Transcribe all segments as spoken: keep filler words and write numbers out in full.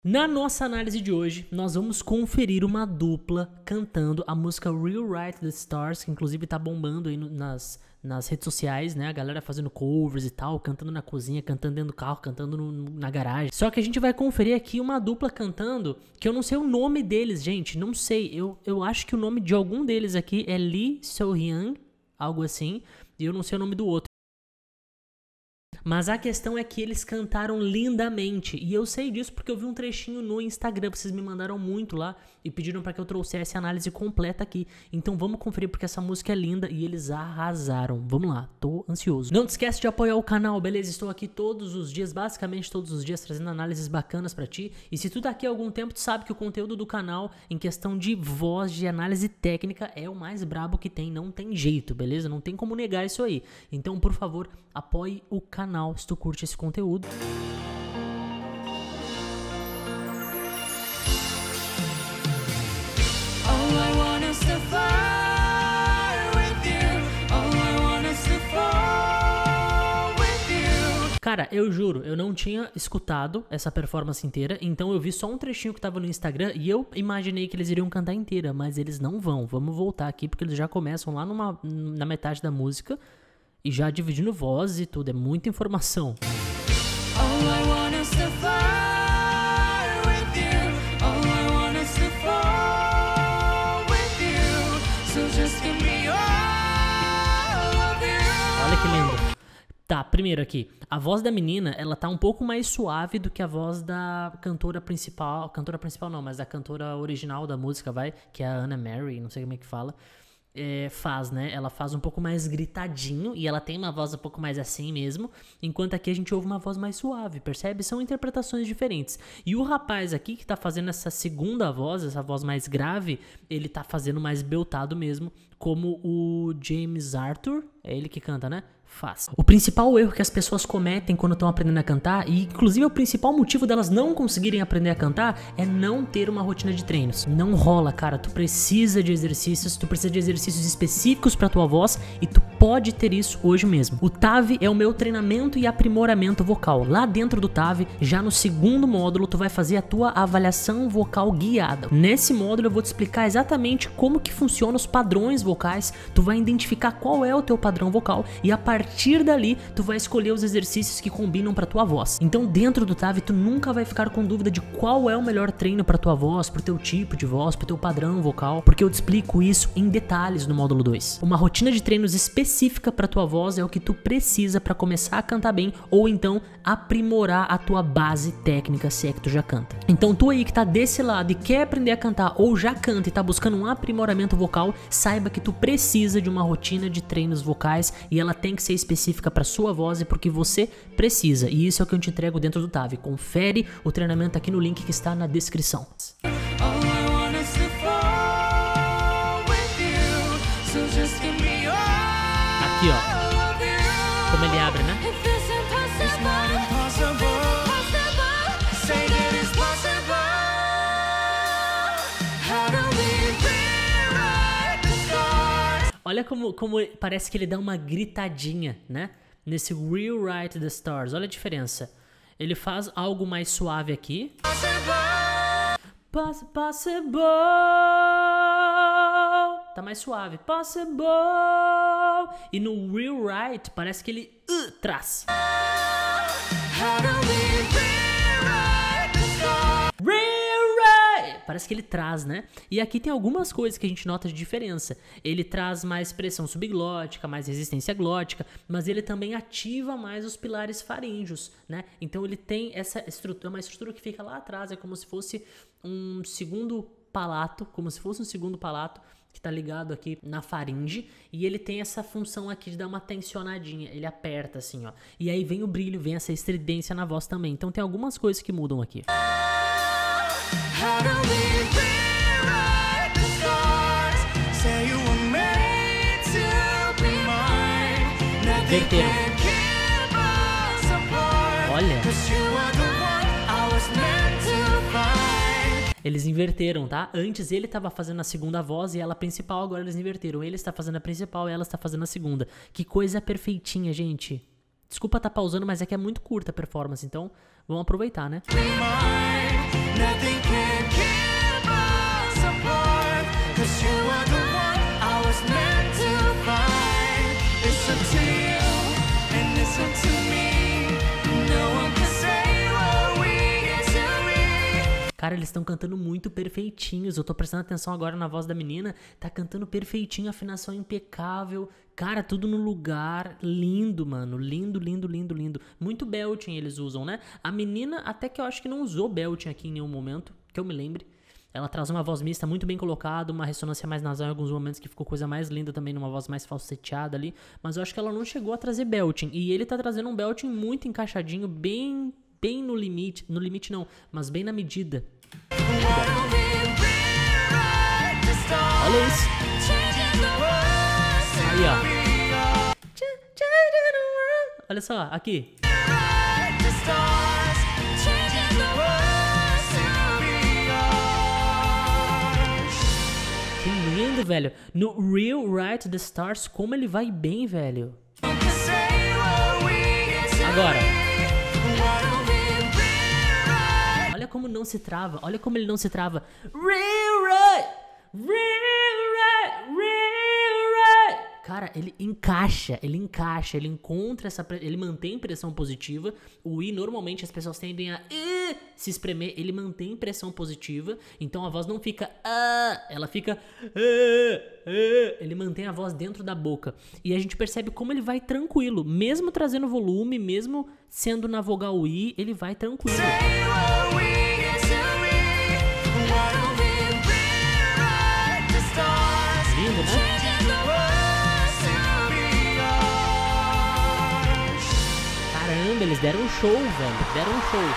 Na nossa análise de hoje, nós vamos conferir uma dupla cantando a música Rewrite the Stars, que inclusive tá bombando aí no, nas, nas redes sociais, né? A galera fazendo covers e tal, cantando na cozinha, cantando dentro do carro, cantando no, na garagem. Só que a gente vai conferir aqui uma dupla cantando, que eu não sei o nome deles, gente, não sei. Eu, eu acho que o nome de algum deles aqui é Lee So-hyun, algo assim, e eu não sei o nome do outro. Mas a questão é que eles cantaram lindamente, e eu sei disso porque eu vi um trechinho no Instagram, vocês me mandaram muito lá e pediram para que eu trouxesse a análise completa aqui. Então vamos conferir porque essa música é linda e eles arrasaram. Vamos lá, tô ansioso. Não te esquece de apoiar o canal, beleza? Estou aqui todos os dias, basicamente todos os dias, trazendo análises bacanas pra ti. E se tu tá aqui há algum tempo, tu sabe que o conteúdo do canal, em questão de voz, de análise técnica, é o mais brabo que tem, não tem jeito, beleza? Não tem como negar isso aí. Então, por favor, apoie o canal se tu curte esse conteúdo. Cara, eu juro, eu não tinha escutado essa performance inteira, então eu vi só um trechinho que tava no Instagram e eu imaginei que eles iriam cantar inteira, mas eles não vão. Vamos voltar aqui porque eles já começam lá numa, na metade da música e já dividindo vozes e tudo, é muita informação. Olha que lindo. Tá, primeiro aqui, a voz da menina, ela tá um pouco mais suave do que a voz da cantora principal, cantora principal não, mas da cantora original da música, vai, que é a Anna Mary, não sei como é que fala, é, faz, né, ela faz um pouco mais gritadinho e ela tem uma voz um pouco mais assim mesmo, enquanto aqui a gente ouve uma voz mais suave, percebe? São interpretações diferentes. E o rapaz aqui que tá fazendo essa segunda voz, essa voz mais grave, ele tá fazendo mais beltado mesmo, como o James Arthur, é ele que canta, né? Faz. O principal erro que as pessoas cometem quando estão aprendendo a cantar, e inclusive o principal motivo delas não conseguirem aprender a cantar, é não ter uma rotina de treinos. Não rola, cara, tu precisa de exercícios, tu precisa de exercícios específicos pra tua voz e tu pode ter isso hoje mesmo. O T A V é o meu treinamento e aprimoramento vocal. Lá dentro do T A V, já no segundo módulo, tu vai fazer a tua avaliação vocal guiada. Nesse módulo eu vou te explicar exatamente como que funcionam os padrões vocais, tu vai identificar qual é o teu padrão vocal e a partir A partir dali, tu vai escolher os exercícios que combinam pra tua voz. Então, dentro do T A V, tu nunca vai ficar com dúvida de qual é o melhor treino pra tua voz, pro teu tipo de voz, pro teu padrão vocal, porque eu te explico isso em detalhes no módulo dois. Uma rotina de treinos específica pra tua voz é o que tu precisa pra começar a cantar bem, ou então aprimorar a tua base técnica, se é que tu já canta. Então, tu aí que tá desse lado e quer aprender a cantar, ou já canta e tá buscando um aprimoramento vocal, saiba que tu precisa de uma rotina de treinos vocais e ela tem que ser específica para sua voz e porque você precisa, e isso é o que eu te entrego dentro do T A V. Confere o treinamento aqui no link que está na descrição. Aqui, ó, como ele abre, né? Olha como, como parece que ele dá uma gritadinha, né? Nesse Rewrite the Stars. Olha a diferença. Ele faz algo mais suave aqui. Possible. Possible. Tá mais suave. Possible. E no Rewrite parece que ele uh, traz. Parece que ele traz, né? E aqui tem algumas coisas que a gente nota de diferença. Ele traz mais pressão subglótica, mais resistência glótica, mas ele também ativa mais os pilares faríngeos, né? Então ele tem essa estrutura, uma estrutura que fica lá atrás, é como se fosse um segundo palato, como se fosse um segundo palato que tá ligado aqui na faringe, e ele tem essa função aqui de dar uma tensionadinha, ele aperta assim, ó. E aí vem o brilho, vem essa estridência na voz também. Então tem algumas coisas que mudam aqui. Inverteram. Olha. Eles inverteram, tá? Antes ele tava fazendo a segunda voz e ela a principal, agora eles inverteram. Ele está fazendo a principal e ela está fazendo a segunda. Que coisa perfeitinha, gente. Desculpa tá pausando, mas é que é muito curta a performance, então vamos aproveitar, né? Cara, eles estão cantando muito perfeitinhos. Eu tô prestando atenção agora na voz da menina. Tá cantando perfeitinho, afinação impecável. Cara, tudo no lugar. Lindo, mano. Lindo, lindo, lindo, lindo. Muito belting eles usam, né? A menina, até que eu acho que não usou belting aqui em nenhum momento, que eu me lembre. Ela traz uma voz mista muito bem colocada, uma ressonância mais nasal em alguns momentos, que ficou coisa mais linda também, numa voz mais falseteada ali. Mas eu acho que ela não chegou a trazer belting. E ele tá trazendo um belting muito encaixadinho, bem, bem no limite. No limite não, mas bem na medida. Olha isso. Aí, ó. Olha só, aqui. Que lindo, velho. No Real Right the Stars, como ele vai bem, velho. Agora. Olha como não se trava. Olha como ele não se trava. Real Right. Real Right. Real Right. Cara, ele encaixa, ele encaixa, ele encontra essa, ele mantém pressão positiva. O I, normalmente as pessoas tendem a uh, se espremer, ele mantém pressão positiva, então a voz não fica uh, ela fica uh, uh, ele mantém a voz dentro da boca. E a gente percebe como ele vai tranquilo, mesmo trazendo volume, mesmo sendo na vogal I, ele vai tranquilo. Lindo, né? Caramba, eles deram um show, velho. Deram um show.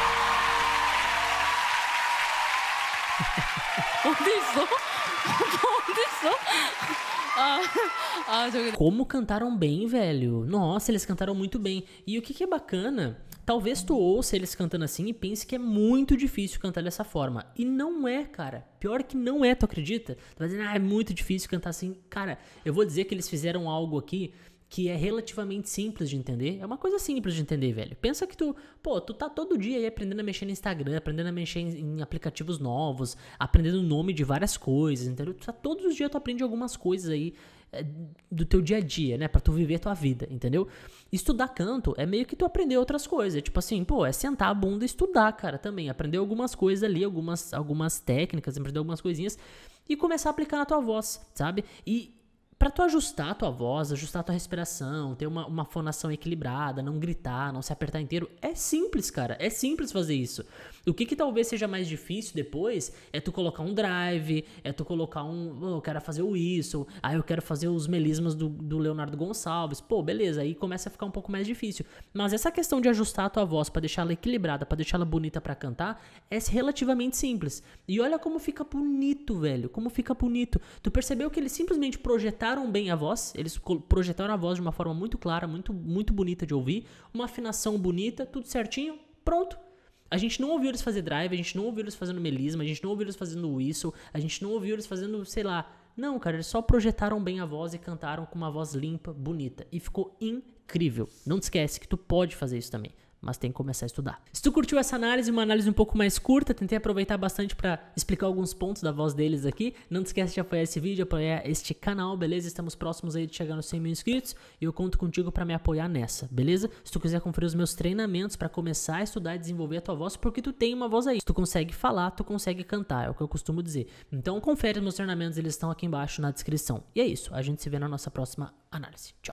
Como cantaram bem, velho. Nossa, eles cantaram muito bem. E o que, que é bacana, talvez tu ouça eles cantando assim e pense que é muito difícil cantar dessa forma. E não é, cara. Pior que não é, tu acredita? Tu vai dizer, ah, é muito difícil cantar assim. Cara, eu vou dizer que eles fizeram algo aqui que é relativamente simples de entender. É uma coisa simples de entender, velho. Pensa que tu, pô, tu tá todo dia aí aprendendo a mexer no Instagram, aprendendo a mexer em, em aplicativos novos, aprendendo o nome de várias coisas, entendeu? Tu tá, todos os dias tu aprende algumas coisas aí é, do teu dia a dia, né? Pra tu viver a tua vida, entendeu? Estudar canto é meio que tu aprender outras coisas. Tipo assim, pô, é sentar a bunda e estudar, cara, também. Aprender algumas coisas ali, algumas, algumas técnicas, aprender algumas coisinhas e começar a aplicar na tua voz, sabe? E pra tu ajustar a tua voz, ajustar a tua respiração, ter uma, uma fonação equilibrada, não gritar, não se apertar inteiro, é simples, cara, é simples fazer isso. O que que talvez seja mais difícil depois é tu colocar um drive, é tu colocar um, oh, eu quero fazer o whistle, aí eu quero fazer os melismas do, do Leonardo Gonçalves, pô, beleza, aí começa a ficar um pouco mais difícil. Mas essa questão de ajustar a tua voz pra deixar ela equilibrada, pra deixar ela bonita pra cantar, é relativamente simples. E olha como fica bonito, velho, como fica bonito. Tu percebeu que eles simplesmente projetaram bem a voz, eles projetaram a voz de uma forma muito clara, muito, muito bonita de ouvir, uma afinação bonita, tudo certinho, pronto. A gente não ouviu eles fazer drive, a gente não ouviu eles fazendo melisma, a gente não ouviu eles fazendo whistle, a gente não ouviu eles fazendo, sei lá. Não, cara, eles só projetaram bem a voz e cantaram com uma voz limpa, bonita. E ficou incrível. Não te esquece que tu pode fazer isso também, mas tem que começar a estudar. Se tu curtiu essa análise, uma análise um pouco mais curta, tentei aproveitar bastante pra explicar alguns pontos da voz deles aqui. Não te esquece de apoiar esse vídeo, apoiar este canal, beleza? Estamos próximos aí de chegar nos cem mil inscritos e eu conto contigo pra me apoiar nessa, beleza? Se tu quiser conferir os meus treinamentos pra começar a estudar e desenvolver a tua voz, porque tu tem uma voz aí. Se tu consegue falar, tu consegue cantar, é o que eu costumo dizer. Então confere os meus treinamentos, eles estão aqui embaixo na descrição. E é isso, a gente se vê na nossa próxima análise. Tchau!